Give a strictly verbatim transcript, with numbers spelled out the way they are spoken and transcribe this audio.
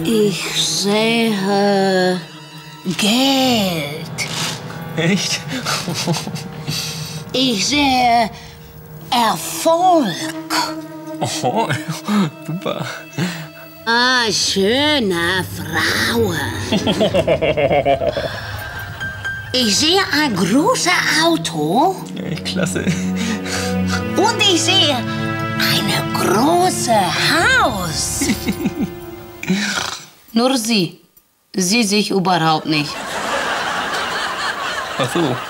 Ich sehe Geld. Echt? Ich sehe Erfolg. Oh, super. Ah, schöne Frauen. Ich sehe ein großes Auto. Ja, klasse. Und ich sehe ein großes Haus. Nur sie. Sie sich überhaupt nicht. Ach so.